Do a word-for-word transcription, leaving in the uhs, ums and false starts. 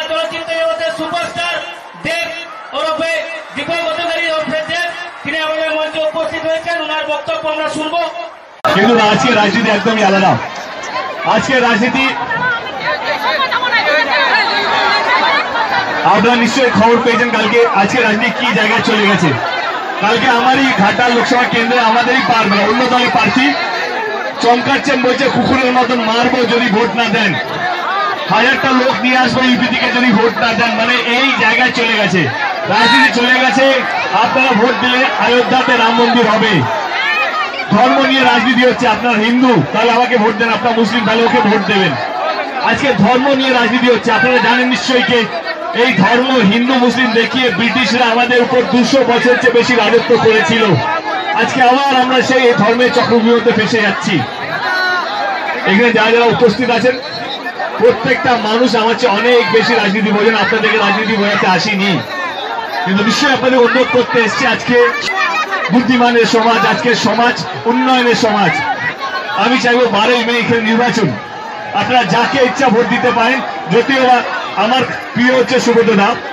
চলচ্চিত্র জগতের সুপারস্টার দেব ওরফে দীপক অধিকারী ওরফে দেব, তিনি আমাদের মঞ্চে উপস্থিত হয়েছেন। ওনার বক্তব্য আমরা শুনবো। কিন্তু আজকে রাজনীতি একদমই আলাদা। আজকে রাজনীতি আপনারা নিশ্চয়ই খবর পেয়েছেন কালকে আজকে রাজনীতি কি জায়গায় চলে গেছে। কালকে আমারই ঘাটাল লোকসভা কেন্দ্রে আমাদেরই অন্য দলের প্রার্থী চমকাচ্ছেন, বলছে কুকুরের মতন মারবো যদি ভোট না দেন, হাজারটা লোক নিয়ে আসবো ইউপি থেকে যদি ভোট না দেন। মানে এই জায়গায় চলে গেছে রাজনীতি, চলে গেছে আপনারা ভোট দিলে অযোধ্যাতে রাম মন্দির হবে। ধর্ম নিয়ে রাজনীতি হচ্ছে, আপনার হিন্দু তাহলে আমাকে ভোট দেন, আপনার মুসলিম তাহলে ওকে ভোট দেবেন। আজকে ধর্ম নিয়ে রাজনীতি হচ্ছে। আপনারা জানেন নিশ্চয়ই কে এই ধর্ম হিন্দু মুসলিম দেখিয়ে ব্রিটিশরা আমাদের উপর দুশো বছর চেয়ে বেশি রাজত্ব করেছিল। আজকে আবার আমরা সেই ধর্মের চক্রব্যূহতে ফেসে যাচ্ছি। এখানে যারা যারা উপস্থিত আছেন প্রত্যেকটা মানুষ আমার চেয়ে অনেক বেশি রাজনীতি বোঝেন। আপনাদেরকে রাজনীতি বোঝাতে আসিনি, কিন্তু নিশ্চয়ই আপনাদের অনুরোধ করতে এসছি। আজকে বুদ্ধিমানের সমাজ, আজকে সমাজ উন্নয়নের সমাজ। আমি চাইবো বারোই মে এখানে নির্বাচন, আপনারা যাকে ইচ্ছা ভোট দিতে পারেন। যদিও আমার প্রিয় হচ্ছে সুব্রত দা,